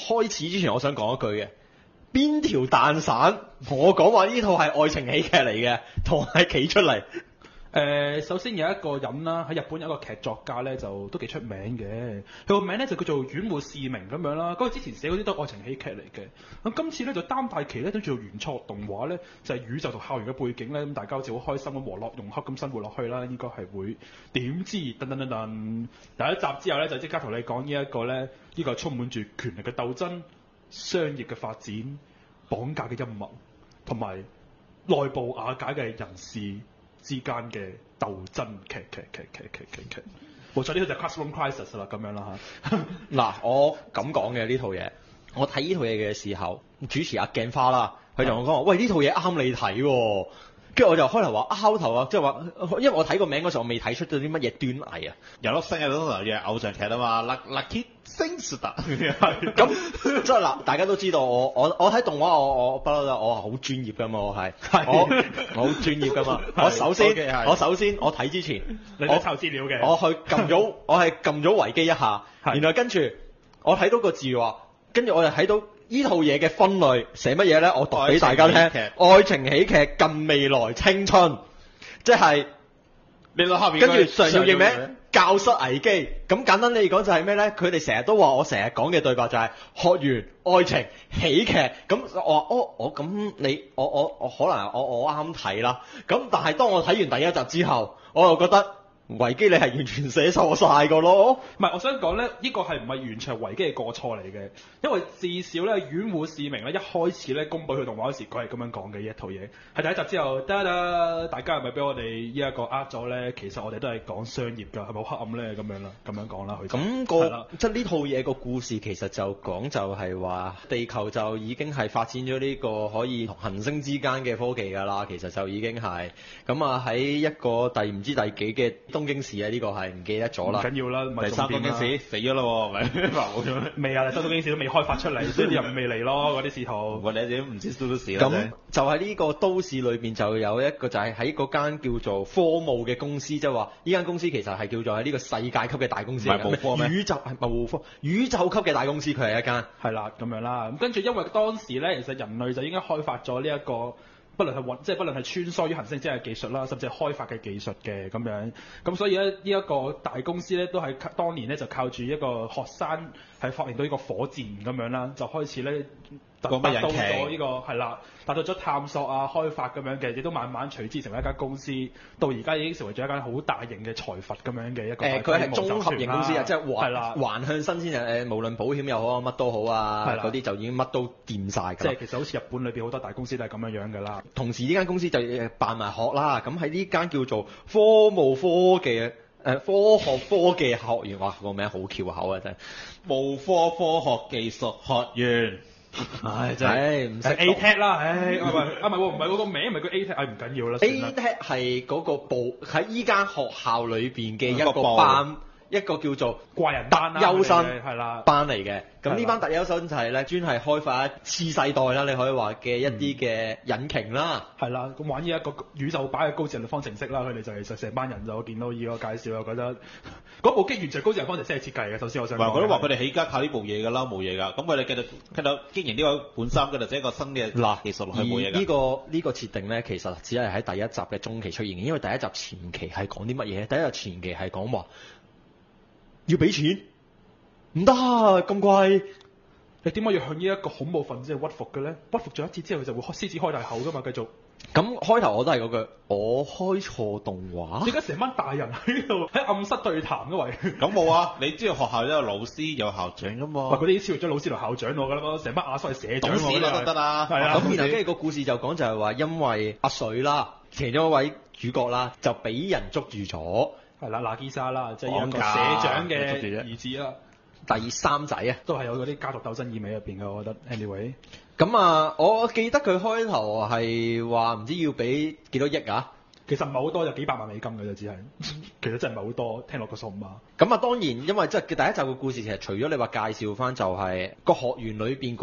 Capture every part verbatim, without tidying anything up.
開始之前，我想講一句嘅，邊條蛋散我講話呢套係愛情喜劇嚟嘅，同係企出嚟。 誒、呃，首先有一個人啦，喺日本有一個劇作家咧，就都幾出名嘅。佢個名咧就叫做遠戶士明咁樣啦。嗰個之前寫嗰啲都係愛情喜劇嚟嘅。咁今次咧就擔大旗咧都做原創動畫咧，就係、是、宇宙同校園嘅背景咧，咁大家好似好開心咁和樂融洽咁生活落去啦。應該係會點知噔噔噔噔第一集之後咧，就即刻同你講呢一個咧，呢、這個充滿住權力嘅鬥爭、商業嘅發展、綁架嘅陰謀，同埋內部瓦解嘅人事之間嘅鬥爭劇劇劇劇劇劇劇，冇錯，呢套就係 Classroom Crisis 啦，咁樣啦嚇。 嗱，我咁講嘅呢套嘢，我睇呢套嘢嘅時候，主持阿鏡花啦，佢同我講話：喂，呢套嘢啱你睇喎。跟住我就開頭話拗頭啊，即係話，因為我睇個名嗰時候，我未睇出到啲乜嘢端倪啊。 有粒星嘅通常嘅偶像劇啊嘛，Lucky Singstar 咁即係嗱，大家都知道我我我睇動畫，我我不嬲都我係好專業噶嘛，我係我我好專業噶嘛。我首先 okay, 我首先我睇之前， 你都抄資料嘅， 我去撳咗我係撳咗維基一下，然後跟住我睇到個字話，跟住我就睇到。呢套嘢嘅分類寫乜嘢咧？我讀俾大家聽。愛情喜劇近未來青春，即係你攞下邊跟住上要譯名教室危機。咁簡單嚟講就係咩咧？佢哋成日都話我成日講嘅對白就係學園愛情喜劇。咁我話哦，我咁你我我我可能我我啱睇啦。咁但係當我睇完第一集之後，我又覺得。維基你係完全寫錯晒個咯， 唔係我想講咧，呢、這個係唔係完全維基嘅過錯嚟嘅？因為至少咧，遠戶士明咧一開始咧公佈佢動畫嗰時，佢係咁樣講嘅呢一套嘢。係第一集之後，得啦，大家係咪俾我哋呢一個呃咗咧？其實我哋都係講商業㗎，係咪好黑暗咧？咁樣啦，咁樣講啦，佢咁、那個即係呢套嘢個故事其實就講就係話地球就已經係發展咗呢個可以同行星之間嘅科技㗎啦，其實就已經係咁啊喺一個第唔知第幾嘅。東京市啊，呢、這個係唔記得咗啦。 唔緊要啦， 第三東京市死咗啦喎，咪冇咗咩？ 未啊，第三東京市都未開發出嚟，所以啲人未嚟咯，嗰啲使徒。 我哋都唔知都市啦。 咁就喺呢個都市裏邊就有一個就係喺嗰間叫做科務嘅公司，即係話呢間公司其實係叫做喺呢個世界級嘅大公司嚟嘅。 唔係無科咩？ 宇宙係咪無科？宇宙級嘅大公司，佢係一間。 係啦，咁樣啦。咁跟住因為當時咧，其實人類就已經開發咗呢一個。不論係運，即係不論係穿梭於行星之間嘅技術啦，甚至係開發嘅技術嘅咁樣，咁所以咧呢一個大公司咧都係當年咧就靠住一個學生係發明到呢個火箭咁樣啦，就開始咧達到咗呢個係啦，達到咗探索啊開發咁樣嘅，亦都慢慢隨之成為一間公司，到而家已經成為咗一間好大型嘅財閥咁樣嘅一個。誒， 佢係綜合型公司啊，即係環啦， 環向新鮮誒，無論保險又好啊，乜都好啊，嗰啲就已經乜都掂晒。 即係其實好似日本裏邊好多大公司都係咁樣樣㗎啦。 同時呢間公司就辦埋學啦，咁喺呢間叫做科務科技誒、呃、科學科技學院，哇個名好翹口啊真係， 無科科學技術學院。 唉真係唔識 A T E C 啦，唉啊唔係啊唔係喎，唔係嗰個名，唔係叫 A T E C，唉唔緊要啦。 A T E C 係嗰個部喺依間學校裏邊嘅一個班。一個叫做怪人班啦， 優生係啦班嚟嘅，咁呢班特優生就係咧專係開發次世代啦，你可以話嘅一啲嘅引擎啦， 係啦，咁玩呢一個宇宙版嘅高智能方程式啦，佢哋就係實成班人就我見到呢個介紹，我覺得嗰部機完全高智能方程式係設計嘅。首先我想講， 我都話佢哋起家靠呢部嘢㗎啦，冇嘢㗎。咁佢哋繼續繼續經營呢個本身嘅，就係一個新嘅嗱技術落去冇嘢㗎。 呢個呢個設定咧，其實只係喺第一集嘅中期出現嘅，因為第一集前期係講啲乜嘢？第一集前期係講話。要俾錢，唔得咁貴， 你點解要向呢一個恐怖分子屈服嘅咧？屈服咗一次之後，佢就會開獅子開大口噶嘛，繼續。 咁開頭我都係嗰句，我開錯動畫。 點解成班大人喺度喺暗室對談嘅喂？ 咁冇啊！你知道學校都有老師有校長噶嘛？ 喂，嗰啲超越咗老師同校長我㗎啦，成班阿叔係社長我都得啦。 係啊。 咁然後跟住個故事就講就係話，因為阿水啦，其中一位主角啦，就俾人捉住咗。 係啦，娜基莎啦，即係一個社長嘅兒子啦。 第三仔啊， 都係有嗰啲家族鬥爭意味入邊嘅，我覺得。Anyway， 咁啊，我記得佢開頭係話唔知要俾幾多億啊？ 其實唔係好多，就幾百萬美金嘅啫，只係。其實真係唔係好多，聽落個數啊。 咁啊，當然因為即係第一集嘅故事，其實除咗你話介紹翻就係個學園裏邊嗰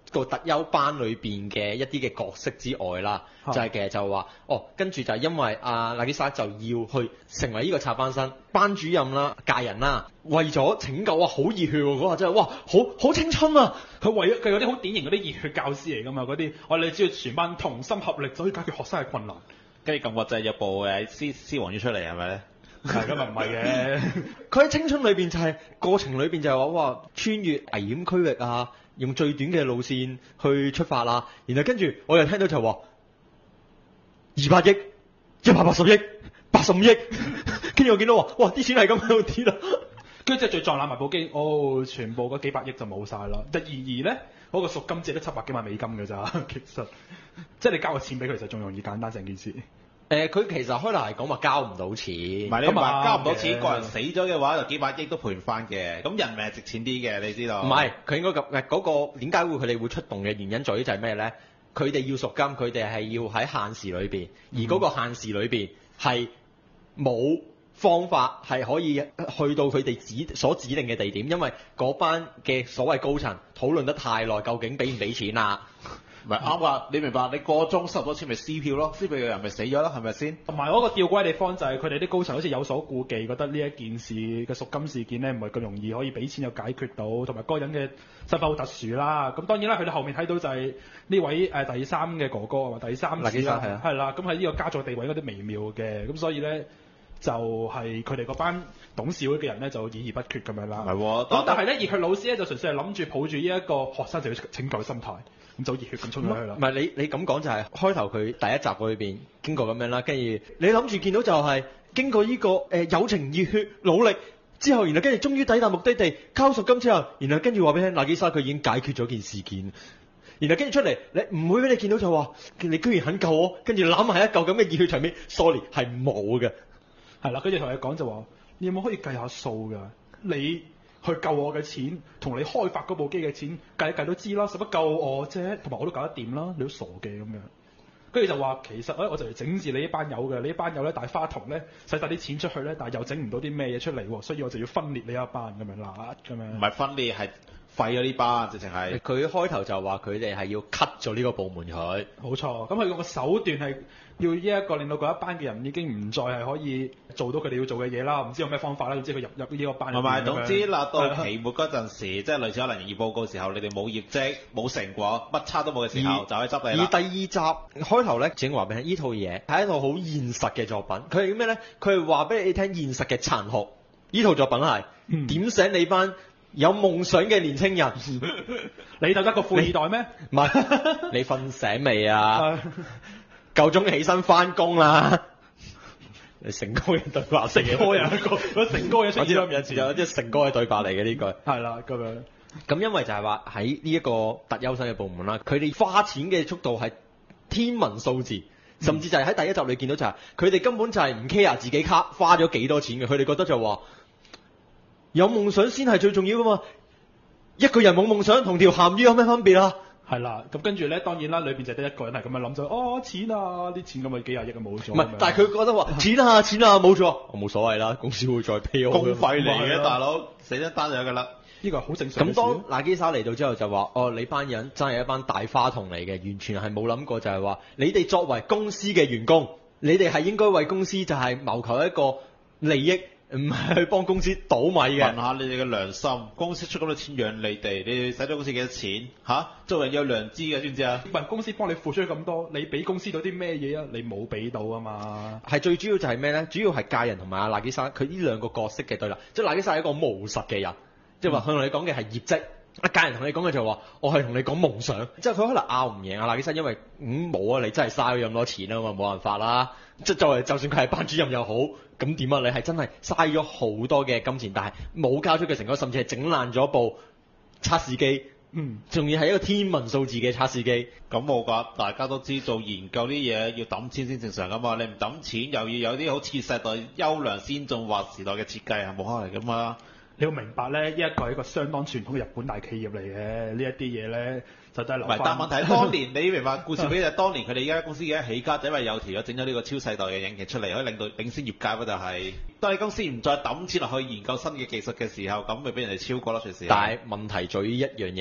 個特優班裏邊嘅一啲嘅角色之外啦， 啊就係其實就話哦，跟住就係因為阿娜基莎就要去成為呢個插班生，班主任啦、介人啦，為咗拯救啊，好熱血喎嗰下真係哇，好好青春啊！ 佢為咗佢嗰啲好典型嗰啲熱血教師嚟㗎嘛，嗰啲我哋只要全班同心合力就可以解決學生嘅困難。 跟住咁國際有部誒獅獅王要出嚟係咪咧？ 係咁啊，唔係嘅。 佢喺青春裏邊就係、過程裏邊就係話哇，穿越危險區域啊，用最短嘅路線去出發啦，然後跟住我又聽到就話二百億、一百八十億、八十五億，跟住我見到話哇啲錢係咁喺度跌啦。 跟住即係最撞爛埋部機，哦，全部嗰幾百億就冇晒啦。但然而咧，嗰、個贖金只係得七百幾萬美金㗎咋，其實即係你交個錢俾佢就仲容易簡單成件事。 誒，佢、其實開頭係講話交唔到錢， 唔係你咁啊話交唔到錢， 嘅個人死咗嘅話，就幾百億都賠唔翻嘅。咁人命係值錢啲嘅，你知道？ 唔係佢應該咁誒嗰個點解會佢哋會出動嘅原因在於就係咩咧？佢哋要贖金，佢哋係要喺限時裏邊，而嗰個限時裏邊係冇方法係可以去到佢哋指所指定嘅地點，因為嗰班嘅所謂高層討論得太耐，究竟俾唔俾錢啊？ 唔係啱㗎，你明白？你個鐘收咗錢咪撕票咯，撕票嘅人咪死咗咯，係咪先？ 同埋嗰個吊詭地方就係佢哋啲高層好似有所顧忌，覺得呢一件事嘅贖金事件咧唔係咁容易可以俾錢就解決到，同埋嗰個人嘅身份好特殊啦。咁當然啦，佢哋後面睇到就係呢位誒、呃、第三嘅哥哥啊，第三子啦， 係啊係啦。咁喺呢個家族地位嗰啲微妙嘅，咁所以咧就係佢哋嗰班董事會嘅人咧就議而不決咁樣啦。 唔係喎， 咁但係咧熱血老師咧就純粹係諗住抱住呢一個學生就要拯救嘅心態，咁就熱血咁衝咗去啦唔。係你你咁講就係、開頭佢第一集嗰裏邊經過咁樣啦，跟住你諗住見到就係、經過呢、個誒、呃友情熱血努力之後，然後跟住終於抵達目的地交贖金之後，然後跟住話俾你聽，娜基莎佢已經解決咗件事件，然後跟住出嚟，你唔會俾你見到就話你居然肯救我，跟住攬埋一嚿咁嘅熱血場面，sorry 係冇嘅。 係啦，跟住同佢講就話：你有冇可以計下數㗎？你去救我嘅錢，同你開發嗰部機嘅錢計一計都知啦，使乜救我啫？同埋我都搞得掂啦，你都傻嘅咁樣。跟住就話其實咧，我就嚟整治你呢班友嘅，你呢班友咧大花筒咧使晒啲錢出去咧，但係又整唔到啲咩嘢出嚟喎，所以我就要分裂你一班咁樣啦，咁樣。 唔係分裂係廢咗呢班，直情係。 佢開頭就話佢哋係要 cut 咗呢個部門佢。 冇錯，咁佢個手段係要呢一個令到嗰一班嘅人已經唔再係可以做到佢哋要做嘅嘢啦，唔知有咩方法啦，總之佢入入呢個班入邊咁樣。 同埋總之嗱，到期末嗰陣時，即係類似可能業報告時候，你哋冇業績、冇成果、乜差都冇嘅時候，就可以執你啦。 而第二集開頭咧，正話俾你聽，呢套嘢係一套好現實嘅作品。佢係咩咧？佢係話俾你聽現實嘅殘酷。呢套作品係嗯點醒你班有夢想嘅年青人。 你就得個富二代咩？ 唔係，你瞓醒未啊？夠鐘起身翻工啦！你成哥嘅對白， 成哥有一個，嗰成哥嘅出我知道現有一次有啲成哥嘅對白嚟嘅呢句。 係啦，咁樣。 咁因為就係話喺呢一個特優生嘅部門啦，佢哋花錢嘅速度係天文數字，甚至就係喺第一集你見到就係佢哋根本就係唔 care 自己卡花咗幾多錢嘅，佢哋覺得就話有夢想先係最重要噶嘛。一個人冇夢想同條鹹魚有咩分別啊？ 係啦，咁跟住咧，當然啦，裏邊就得一個人係咁樣諗咗，哦錢啊，啲錢咁咪幾廿億啊冇咗。 唔係，但係佢覺得話錢啊錢啊冇咗，我冇所謂啦，公司會再 pay 我公費嚟嘅， 係啊大佬死得單咗㗎啦。 呢個係好正常嘅咁事。 當娜基莎嚟到之後就話：哦，你班人真係一班大花童嚟嘅，完全係冇諗過就係話，你哋作為公司嘅員工，你哋係應該為公司就係謀求一個利益，唔係去幫公司倒米問嘅。 下你哋嘅良心，公司出咁多錢養你哋，你哋使咗公司幾多錢？嚇、做人有良知嘅，知唔知啊？ 問公司幫你付出咗咁多，你俾公司到啲咩嘢啊？你冇俾到啊嘛。 係最主要就係咩咧？主要係介人同埋阿娜基莎，佢呢兩個角色嘅對立。即係娜基莎係一個務實嘅人，即係話佢同你講嘅係業績。阿介人同你講嘅就話，我係同你講夢想。即係佢可能拗唔贏阿娜基莎，因為嗯冇啊，你真係嘥咗咁多錢啊嘛，冇辦法啦。即係作為就算佢係班主任又好，咁點啊？你係真係嘥咗好多嘅金錢，但係冇交出嘅成果，甚至係整爛咗部測試機。 嗯， 仲要係一個天文數字嘅測試機。 咁冇㗎，大家都知道研究啲嘢要揼錢先正常㗎嘛。你唔揼錢，又要有啲好次世代優良先進劃時代嘅設計，係冇可能㗎嘛。 你要明白咧，呢一個係一個相當傳統嘅日本大企業嚟嘅，呢一啲嘢咧就真係留唔係， 翻。 但問題係當年你明白故事俾就係當年佢哋而家公司而家起家，就因為有條友整咗呢個超世代嘅引擎出嚟，可以令到領先業界嗰就係、當你公司唔再揼錢落去研究新嘅技術嘅時候，咁咪俾人哋超過啦隨時。 但係問題在於一樣嘢，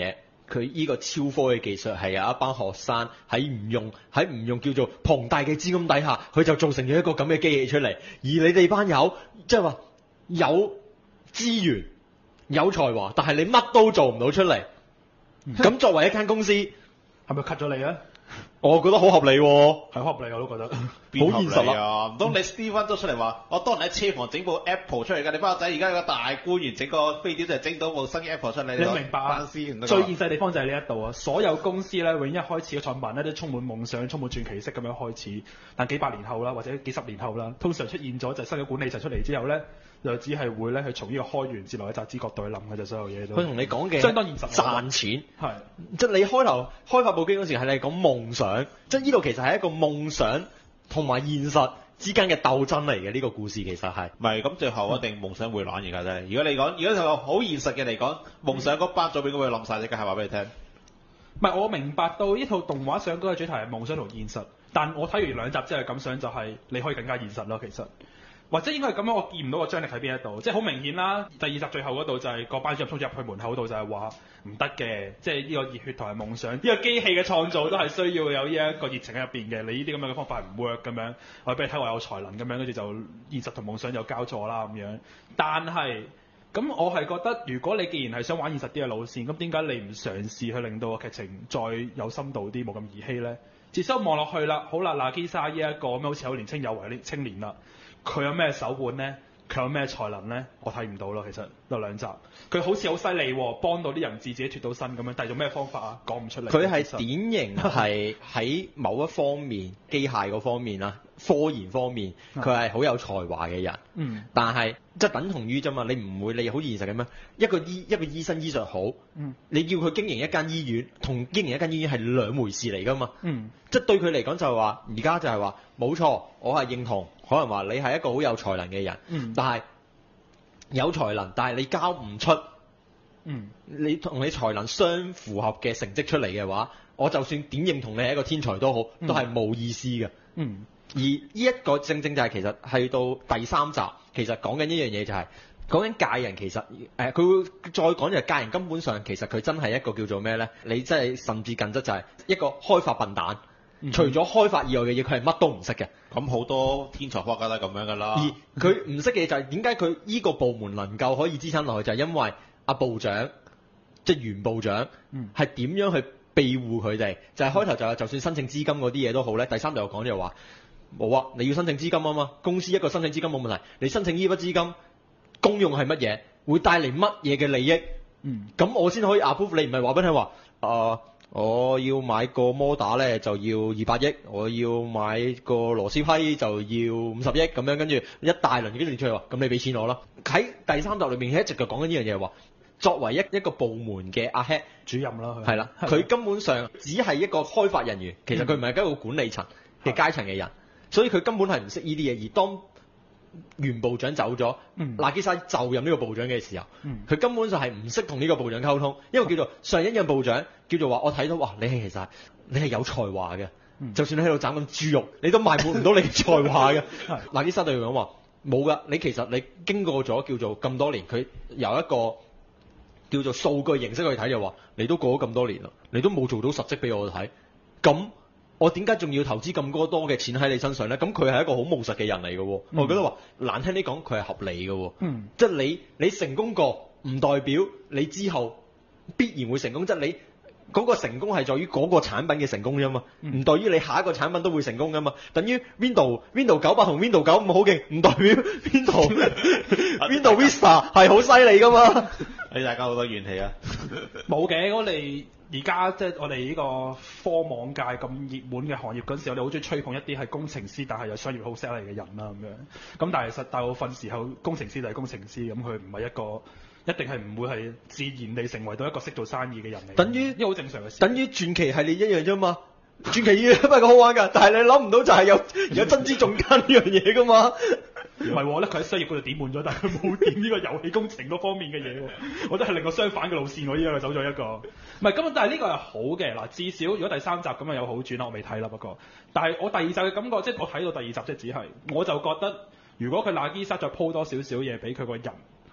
佢呢個超科嘅技術係有一班學生喺唔用喺唔用叫做龐大嘅資金底下，佢就造成咗一個咁嘅機器出嚟。而你哋班友即係話有資源、有才華，但係你乜都做唔到出嚟。咁、嗯、作為一間公司， 係咪 cut 咗你啊？ 我覺得好合理喎， 係合理我都覺得， 好現實啊！唔通你 Steven 都出嚟話，我當年喺車房整部 Apple 出嚟㗎，你班仔而家有個大官員整個飛碟就係整到部新嘅 Apple 出嚟， 你明白啊？最現實地方就係呢一度啊！所有公司咧，永一開始嘅創辦咧都充滿夢想、充滿傳奇式咁樣開始，但幾百年後啦，或者幾十年後啦，通常出現咗就係新嘅管理層出嚟之後咧，就只係會咧去從呢個開源節流嘅集資角度去諗嘅就所有嘢都。 佢同你講嘅相當現實， 賺錢係即係你開頭開發部機嗰時係你講夢想，即係呢度其實係一個夢想同埋現實之間嘅鬥爭嚟嘅呢個故事其實係。 唔係咁最後一定夢想會攬而家真係。如果你講，如果就好現實嘅嚟講，夢想嗰班組別應該會冧曬，即係話俾你聽。 唔係我明白到呢套動畫上嗰個主題係夢想同現實，但我睇完兩集之後感想就係你可以更加現實咯，其實。或者應該係咁樣，我見唔到個張力喺邊一度，即係好明顯啦。第二集最後嗰度就係個班主任衝入去門口度就係話唔得嘅，即係呢個熱血同埋夢想，呢、這個機器嘅創造都係需要有呢一個熱情喺入邊嘅。你呢啲咁樣嘅方法係唔 work 咁樣，我俾你睇我有才能咁樣，跟住就現實同夢想有交錯啦咁樣。但係咁我係覺得，如果你既然係想玩現實啲嘅路線，咁點解你唔嘗試去令到個劇情再有深度啲，冇咁兒戲咧？接收望落去啦，好啦，娜基莎呢一個咁好似好年青有為嘅青年啦。佢有咩手腕呢？佢有咩才能呢？我睇唔到咯，其實有兩集，佢好似好犀利喎，幫到啲人質自己脫到身咁樣，但係用咩方法啊？講唔出嚟。 佢係典型係喺某一方面機械嗰方面啦，科研方面，佢係好有才華嘅人。嗯。但係即係等同於啫嘛，你唔會你好現實咁樣，一個醫一個醫生醫術好，嗯，你要佢經營一間醫院，同經營一間醫院係兩回事嚟㗎嘛。嗯。即係對佢嚟講就係話，而家就係話冇錯，我係認同。可能話你係一個好有才能嘅人，嗯、但係有才能，但係你交唔出，嗯、你同你才能相符合嘅成績出嚟嘅話，我就算點認同你係一個天才都好，都係冇意思嘅。嗯、而呢一個正正就係其實係到第三集，其實講緊一樣嘢就係講緊界人其實誒，佢、呃、會再講就係界人根本上其實佢真係一個叫做咩咧？你真係甚至近質就係一個開發笨蛋。嗯、除咗開發以外嘅嘢，佢係乜都唔識嘅。 咁好多天才科學家都係咁樣噶啦。 而佢唔識嘅嘢就係點解佢依個部門能夠可以支撐落去，就係、是、因為阿部長即係袁部長係點樣去庇護佢哋。就係、是、開頭就係就算申請資金嗰啲嘢都好咧。第三就講就話冇啊，你要申請資金啊嘛。公司一個申請資金冇問題，你申請呢筆資金功用係乜嘢，會帶嚟乜嘢嘅利益？嗯，咁我先可以 approve。你唔係話俾你話啊。呃我要買個摩打咧就要二百億，我要買個螺絲批就要五十億咁樣，跟住一大輪嘅列出嚟話，咁你俾錢我啦。喺第三集裏面，佢一直就講緊呢樣嘢話，作為一一個部門嘅阿 head 主任啦， 係啦，佢根本上只係一個開發人員，其實佢唔係一個管理層嘅階層嘅人，所以佢根本係唔識呢啲嘢。而當袁部長走咗，娜基莎就任呢個部長嘅時候，佢、嗯、根本就係唔識同呢個部長溝通，因為叫做上一任部長叫做話，我睇到哇，你係其實你係有才華嘅，嗯、就算你喺度斬緊豬肉，你都賣滿唔到你嘅才華嘅。娜基莎對佢講話冇㗎，你其實你經過咗叫做咁多年，佢由一個叫做數據形式去睇就話，你都過咗咁多年啦，你都冇做到實績俾我睇，咁。我點解仲要投資咁多多嘅錢喺你身上咧？咁佢係一個好務實嘅人嚟嘅喎，嗯、我覺得話難聽啲講，佢係合理嘅喎，嗯、即係你你成功過，唔代表你之後必然會成功，即係你嗰個成功係在於嗰個產品嘅成功啫嘛，唔、嗯、代於你下一個產品都會成功噶嘛。等於 Windows Windows 九八同 Windows 九五好勁，唔代表 Windows Windows Vista 係好犀利噶嘛。 你大家好多怨氣啊！ 冇嘅，我哋。而家即係我哋呢個科網界咁熱門嘅行業嗰陣時，我哋好中意吹捧一啲係工程師，但係有商業好犀利嘅人啦咁樣。咁但係實大部分時候，工程師就係工程師，咁佢唔係一個一定係唔會係自然地成為到一個識做生意嘅人嚟。等於呢個好正常嘅事。等於傳奇系列一樣啫嘛。傳奇嘢都係咁好玩㗎，但係你諗唔到就係有有真知仲奸呢樣嘢㗎嘛。唔係喎，咧佢喺商業嗰度點滿咗，但係佢冇點呢個遊戲工程嗰方面嘅嘢喎。我覺得係另個相反嘅路線，我依家走咗一個。唔係咁，但係呢個係好嘅嗱。至少如果第三集咁啊有好轉啦，我未睇啦不過。但係我第二集嘅感覺，即係我睇到第二集即係只係，我就覺得如果佢娜基莎再鋪多少少嘢俾佢個人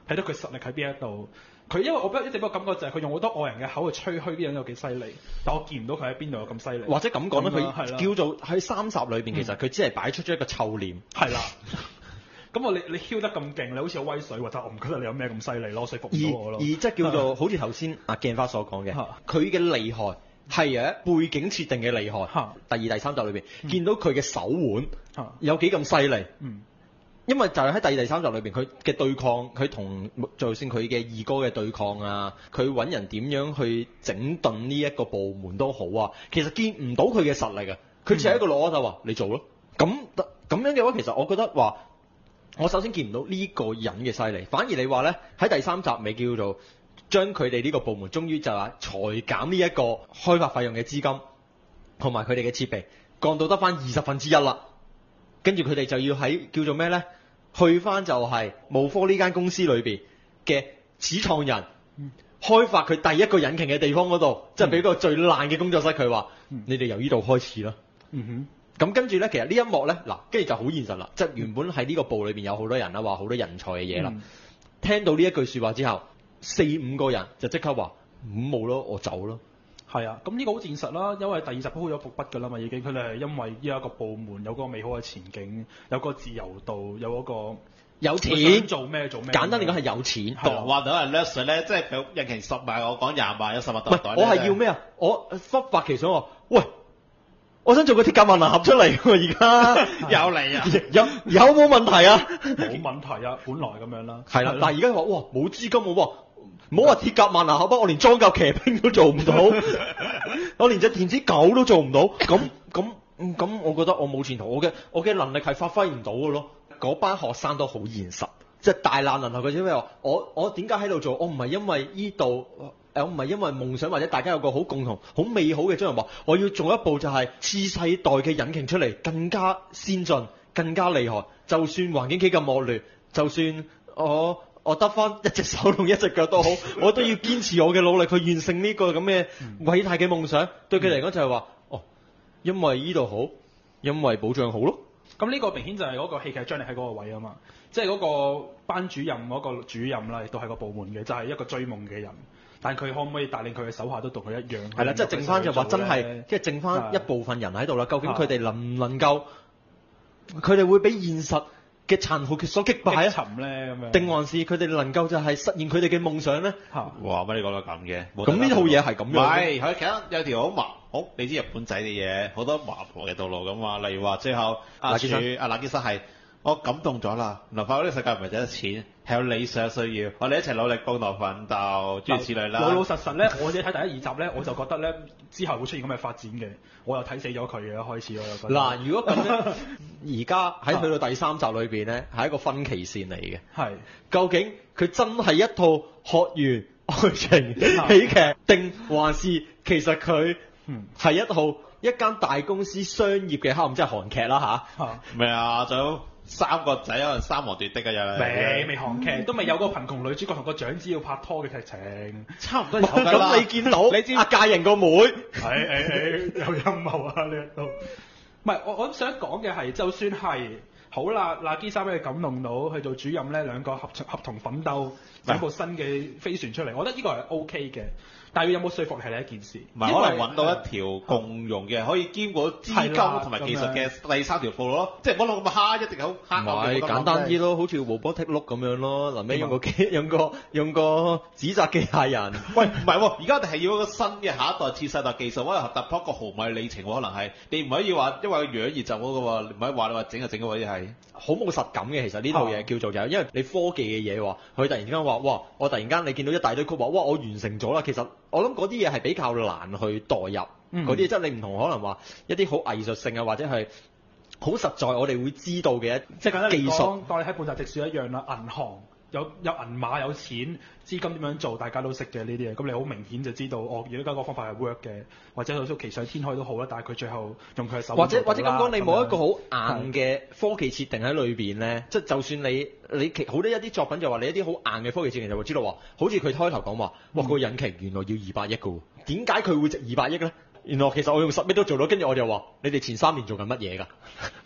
睇到佢實力喺邊一度。佢因為我一直個感覺就係佢用好多外人嘅口去吹噓啲人有幾犀利，但我見唔到佢喺邊度有咁犀利。 或者咁講咧， 咁啊係啦佢叫做喺三集裏邊，其實佢只係擺出咗一個臭臉。 係啦。咁我你你囂得咁勁，你好似好威水，或者我唔覺得你有咩咁犀利咯，說服唔到我咯。 而而即係叫做好似頭先阿鏡花所講嘅， 嚇佢嘅厲害係誒背景設定嘅厲害。 嚇第二、第三集裏邊、 嗯見到佢嘅手腕嚇有幾咁犀利。 嗯因為就係喺第二、第三集裏邊，佢嘅對抗，佢同就算佢嘅二哥嘅對抗啊，佢揾人點樣去整頓呢一個部門都好啊，其實見唔到佢嘅實力啊，佢只係一個攞就話你做咯。咁咁樣嘅話，其實我覺得話，我首先見唔到呢個人嘅犀利，反而你話呢，喺第三集咪叫做將佢哋呢個部門終於就話裁減呢一個開發費用嘅資金，同埋佢哋嘅設備降到得翻二十分之一啦。跟住佢哋就要喺叫做咩呢？去翻就係慕科呢間公司裏邊嘅始創人， 嗯、 開發佢第一個引擎嘅地方嗰度，即係俾個最爛嘅工作室佢話： 嗯、 你哋由呢度開始啦。 嗯咁跟住呢，其實呢一幕呢，嗱，跟住就好現實啦。即係原本喺呢個部裏邊有好多人啦，話好多人才嘅嘢啦。 嗯、 聽到呢一句説話之後，四五個人就即刻話：咁冇咯，我走咯。 係啊，咁呢個好現實啦，因為第二集都鋪咗伏筆㗎啦嘛，已經佢哋係因為呢一個部門有個美好嘅前景，有個自由度，有嗰個有錢想做咩做咩。 簡單嚟講係有錢。 同話到係掠水咧，即係佢引擎十萬，我講廿萬，有十萬唔袋袋係，我係要咩啊？我忽發奇想話，喂，我想做個鐵甲萬能俠出嚟喎！而家有嚟啊！ 有有冇問題啊？ 冇問題啊，本來咁樣啦。 係啦，但係而家話哇冇資金喎，唔好話鐵甲萬能俠，我連裝甲騎兵都做唔到，我連隻電子狗都做唔到，咁咁咁，我覺得我冇前途，我嘅我嘅能力係發揮唔到嘅咯。嗰班學生都好現實，即係大難臨頭嗰啲咩話，我我點解喺度做？我唔係因為依度。誒，唔係因為夢想或者大家有個好共同、好美好嘅將來，話我要做一步就係次世代嘅引擎出嚟，更加先進、更加厲害。就算環境幾咁惡劣，就算我我得翻一隻手同一隻腳都好，我都要堅持我嘅努力去完成呢個咁嘅偉大嘅夢想。嗯、對佢嚟講就係話，哦，因為呢度好，因為保障好咯。 咁呢個明顯就係嗰個戲劇張力喺嗰個位啊嘛，即係嗰個班主任嗰個主任啦，亦都係個部門嘅，就係、是、一個追夢嘅人。但佢可唔可以帶領佢嘅手下都同佢一樣？ 係啦，即係剩翻就話真係，即係剩翻一部分人喺度啦。究竟佢哋能唔能夠？佢哋會俾現實嘅殘酷所擊敗啊？ 沉咧咁樣， 定還是佢哋能夠就係實現佢哋嘅夢想咧？ 嚇！ 哇！乜你講到咁嘅？ 咁呢套嘢係咁樣。 唔係，佢其實有條好麻好，你知日本仔嘅嘢好多麻婆嘅道路咁嘛。例如話最後阿柱阿那基生係。我感動咗啦！原來發覺呢個世界唔係淨係錢，係有理想需要。我哋一齊努力共同奮鬥，諸如此類啦。 老老實實咧，我自己睇第一二集咧，我就覺得咧之後會出現咁嘅發展嘅，我又睇死咗佢嘅一開始我又覺得。 嗱，如果咁樣，而家喺去到第三集裏邊咧，係一個分歧線嚟嘅。 係。 究竟佢真係一套學園愛情喜劇，定還是其實佢係一套一間大公司商業嘅黑暗，即係韓劇啦吓？ 咩啊？仲有三個仔可能三王奪嫡嘅又未未韓劇都未有個貧窮女主角同個長子要拍拖嘅劇情， 差唔多有㗎啦。 咁你見到你知阿家人個妹， 係係係有陰謀啊呢一度。唔係我我想講嘅係，就算係好啦，那基三俾佢感動到去做主任咧，兩個合合同奮鬥整部新嘅飛船出嚟，我覺得呢個係 O K 嘅。但係要有冇說服力係另一件事， 唔係可能揾到一條共用嘅，可以兼顧資金同埋技術嘅第三條路咯，即係唔好諗咁蝦，一定好蝦。 唔係簡單啲咯，好似 robotic look 咁樣咯，臨尾用個機用個用個指責機械人。 喂，唔係喎，而家我哋係要一個新嘅下一代次世代技術，可能突破一個毫米里程喎，可能係你唔可以話因為個樣而就嗰個喎，唔可以話你話整就整嗰啲係好冇實感嘅。其實呢套嘢叫做就係因為你科技嘅嘢話，佢突然之間話哇，我突然間你見到一大堆曲話哇，我完成咗啦，其實。我諗嗰啲嘢係比較難去代入，嗰啲嘢即係你唔同可能話一啲好藝術性啊，或者係好實在我哋會知道嘅一即係簡單技術。 當你喺半澤直樹一樣啦，銀行有有銀碼有錢，資金點樣做大家都識嘅呢啲嘢，咁你好明顯就知道哦，而家個方法係 work 嘅，或者好似奇想天開都好啦，但係佢最後用佢嘅手或者或者咁講，你冇一個好樣硬嘅科技設定喺裏邊咧，即係就算你你其好多一啲作品就話你一啲好硬嘅科技設定就會知道話，好似佢開頭講話，哇個引擎原來要二百億嘅喎，點解佢會值二百億咧？原來其實我用十億都做到，跟住我就話你哋前三年做緊乜嘢㗎？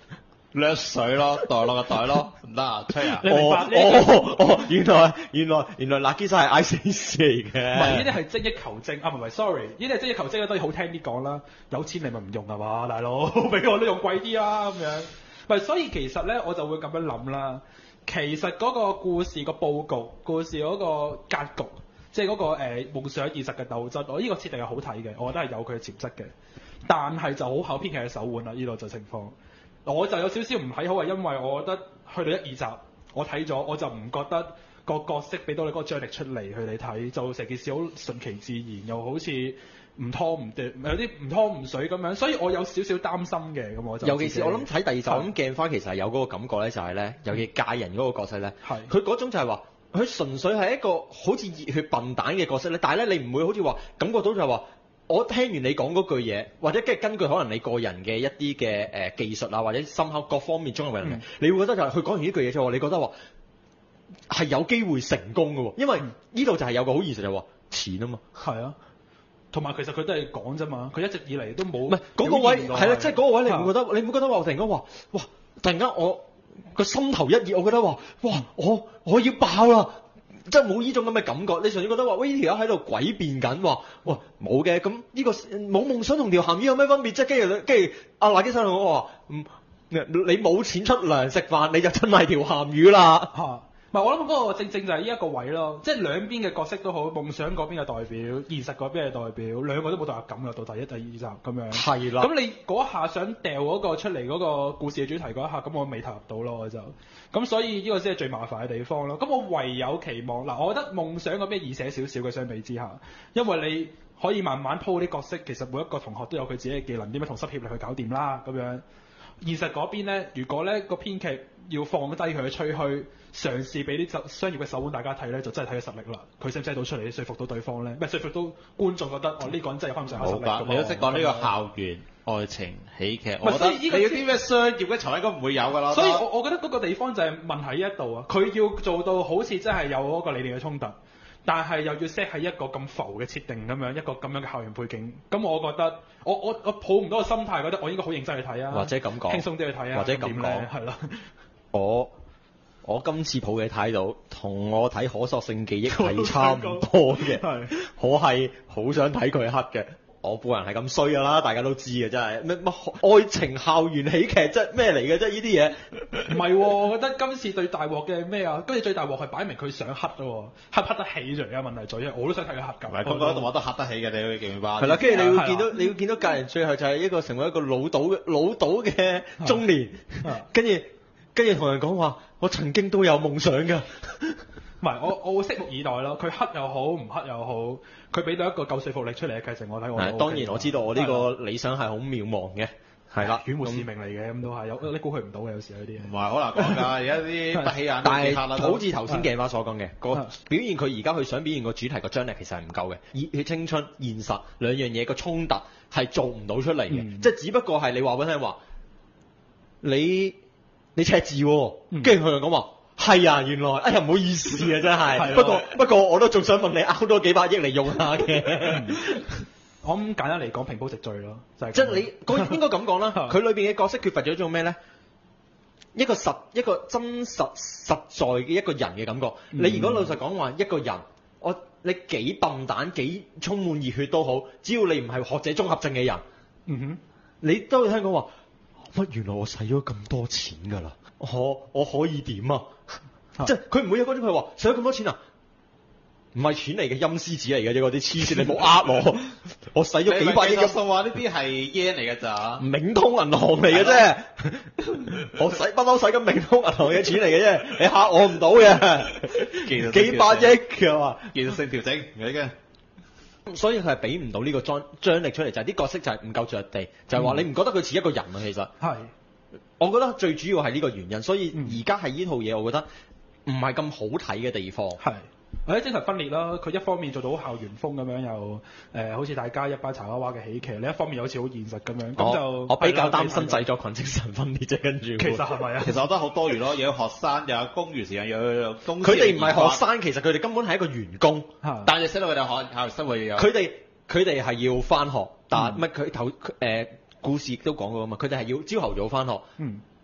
掠水咯，袋落個袋咯，唔得啊，吹啊！ 你明白哦呢啲哦哦，原來原來原來辣基沙係 I C C 嚟唔係呢嘅。 啲係精益求精啊，唔係唔係，sorry，呢啲係精益求精當然好聽啲講啦。有錢你咪唔用係嘛，大佬，俾我都用貴啲啦咁樣。唔係，所以其實咧我就會咁樣諗啦。其實嗰個故事個佈局、故事嗰個格局，即係嗰個誒、呃、夢想現實嘅鬥爭，我呢個設定係好睇嘅，我覺得係有佢嘅潛質嘅。但係就好考編劇嘅手腕啦，呢度就情況。我就有少少唔睇好，係因為我覺得去到一二集，我睇咗我就唔覺得個角色俾到你嗰個張力出嚟，去你睇就成件事好順其自然，又好似唔拖唔斷，有啲唔拖唔水咁樣，所以我有少少擔心嘅。咁我就尤其是我諗睇第二集， 係我諗鏡花其實係有嗰個感覺咧，就係咧，尤其介人嗰個角色咧， 係佢嗰種就係話，佢純粹係一個好似熱血笨蛋嘅角色咧，但係咧你唔會好似話感覺到就係話，我聽完你講嗰句嘢，或者跟根據可能你個人嘅一啲嘅誒技術啊，或者深刻各方面綜合嘅能力， 嗯你會覺得就係佢講完呢句嘢之後，你覺得話係有機會成功嘅喎，因為呢度就係有個好現實就係話錢啊嘛。 係啊，同埋其實佢都係講啫嘛，佢一直以嚟都冇唔係嗰個位表現到係啦，即係嗰個位你係會覺得你會覺得話突然間話哇，突然間我個心頭一熱，我覺得話哇我我要爆啦！即係冇呢種咁嘅感覺，你純粹覺得話喂呢條友喺度詭辯緊話，哇冇嘅，咁呢個冇夢想同條鹹魚有咩分別啫？跟住跟住阿賴基生同我話，嗯你冇錢出糧食飯，你就真係條鹹魚啦。 嚇。唔係，我諗嗰個正正就係呢一個位咯，即係兩邊嘅角色都好，夢想嗰邊嘅代表，現實嗰邊嘅代表，兩個都冇代入感㗎，到第一、第二集咁樣。 係啦咁你嗰下想掉嗰個出嚟嗰個故事嘅主題嗰一下，咁我未投入到咯，我就咁，所以呢個先係最麻煩嘅地方咯。咁我唯有期望嗱，我覺得夢想嗰邊易寫少少嘅相比之下，因為你可以慢慢鋪啲角色，其實每一個同學都有佢自己嘅技能，點樣同心協力去搞掂啦咁樣。現實嗰邊咧，如果咧個編劇要放低佢嘅吹噓，嘗試俾啲商業嘅手腕大家睇咧，就真係睇佢實力啦。佢識唔識到出嚟，說服到對方咧？唔係說服到觀眾覺得哦呢個人真係有翻咁上下實冇㗎， 力㗎嘛。 你都識講呢個校園愛情喜劇，我覺得你所以呢個嗰啲咩商業嘅場應該唔會有㗎啦。 所以我我覺得嗰個地方就係問題喺一度啊，佢要做到好似真係有嗰個理念嘅衝突，但係又要 set 喺一個咁浮嘅設定咁樣，一個咁樣嘅校園背景。咁我覺得我我我抱唔到個心態，覺得我應該好認真去睇啊， 或者咁講輕鬆啲去睇啊， 或者咁點呢講係啦。 我我今次抱嘅態度同我睇可塑性記憶係差唔多嘅， 係我係好想睇佢黑嘅。我個人係咁衰㗎啦，大家都知嘅真係咩乜愛情校園喜劇啫咩嚟嘅啫呢啲嘢。 唔係喎，我覺得今次最大鑊嘅咩啊？今次最大鑊係擺明佢想黑咯，黑唔黑得起就而家問題在，因為我都想睇佢黑㗎。 唔係個個動畫都嚇得起嘅，你記唔記得？ 係啦，跟住你會見到係啦你會見到隔人最後就係一個成為一個老賭嘅老賭嘅中年係， 跟住跟住同人講話，我曾經都有夢想㗎。 唔係，我我會拭目以待咯。佢黑又好，唔黑又好，佢俾到一個夠說服力出嚟嘅劇情，我睇我都 OK 係當然我知道我呢個理想係好渺茫嘅，係啦， 遠無使命嚟嘅，咁都係有你估佢唔到嘅，有時有啲嘢唔。係好難講㗎，而家啲不起眼都但係幾黑啦。 好似頭先鏡花所講嘅，個係表現佢而家佢想表現個主題個張力其實係唔夠嘅，熱血青春現實兩樣嘢個衝突係做唔到出嚟嘅， 嗯即係只不過係你話俾佢聽話，你你赤字喎， 嗯跟住佢就講話。係啊，原來哎呀唔好意思啊，真係。 係啊不過不過我都仲想問你，拗多幾百億嚟用下嘅。 我諗簡單嚟講，平鋪直敍咯，就係咁即係你嗰應該咁講啦， 係佢裏邊嘅角色缺乏咗一種咩咧？一個實一個真實實在嘅一個人嘅感覺。 嗯你如果老實講話，一個人我你幾笨蛋幾充滿熱血都好，只要你唔係學者綜合症嘅人， 嗯你都會聽講話乜？原來我使咗咁多錢㗎啦，我我可以點啊？ 啊即係佢唔會有嗰種佢話使咗咁多錢啊！唔係錢嚟嘅，陰司紙嚟嘅啫，嗰啲黐線，你冇呃我，我使咗幾百億嘅嘅數話呢啲係 yen 嚟㗎咋？ 冥通銀行嚟嘅啫，我使不嬲使緊冥通銀行嘅錢嚟嘅啫，你嚇我唔到嘅， 技術性幾百億嘅嘛， 技術性調整嚟嘅。 所以佢係俾唔到呢個張張力出嚟，就係、啲角色就係唔夠着地，就係、話你唔覺得佢似一個人啊？其實， 哼，係。 我覺得最主要係呢個原因，所以嗯而家係呢套嘢，我覺得唔係咁好睇嘅地方。 係，或者精神分裂啦。佢一方面做到校園風咁樣，又誒、呃、好似大家一班柴娃娃嘅喜劇；另一方面又好似好現實咁樣。咁就我我比較擔心係啦製作群精神分裂啫，跟住其實係咪啊？ 其實我覺得好多餘咯，又有學生，又有公餘時間，又有公司佢哋唔係嘅研發學，生，其實佢哋根本係一個員工。 嚇但係你識到佢哋學校生活要有。 佢哋佢哋係要翻學，但嗯唔係佢頭誒故事都講過噶嘛，佢哋係要朝頭早翻學。 嗯。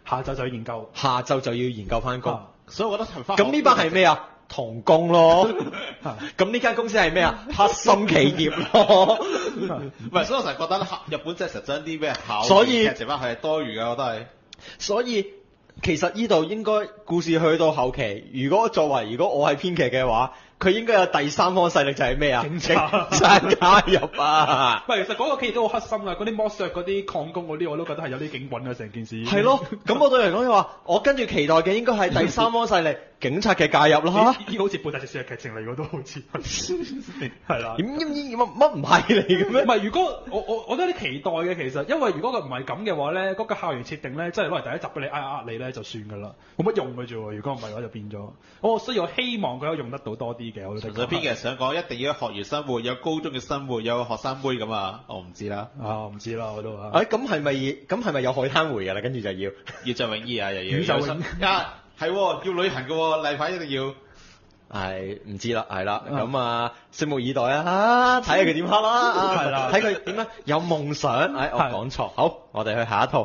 下晝就要研究。 下晝就要研究翻工。 啊所以我覺得翻咁呢班係咩啊？童工咯。咁呢間公司係咩啊？黑心企業咯。 唔係，所以我成日覺得日本真係實將啲咩考所以劇情翻去係多餘嘅，我覺得係。 所以其實呢度應該故事去到後期，如果作為如果我係編劇嘅話，佢應該有第三方勢力就係咩啊？ 警察加入啊！ 唔係，其實嗰個企業都好黑心啊！嗰啲剝削、嗰啲礦工嗰啲，我都覺得係有啲警棍啊！成件事。 係咯，咁我對嚟講就話，我跟住期待嘅應該係第三方勢力警察嘅介入啦。 呢個好似半大直樹嘅劇情嚟，我都好似係啦。 點點點乜乜唔係嚟嘅咩唔？係，如果我我我都有啲期待嘅，其實因為如果佢唔係咁嘅話咧，嗰、個校園設定咧，真係攞嚟第一集俾你呃呃你咧就算㗎啦，冇乜用嘅啫喎。如果唔係嘅話就變咗，我所以我希望佢可以用得到多啲嘅。我覺得純粹編劇想講一定要有學園生活，有高中嘅生活，有學生妹咁啊，我唔知啦。 啊，唔知啦，我都啊。 誒咁係咪咁係咪有海灘會㗎啦？跟住就要要着泳衣啊，又要宇宙泳衣啊，係喎要旅行嘅喎，例牌一定要。 係唔知啦，係啦，咁啊，拭目以待啊，睇下佢點黑啦，啊係啦睇佢點樣有夢想。誒，我係講錯，好，我哋去下一套。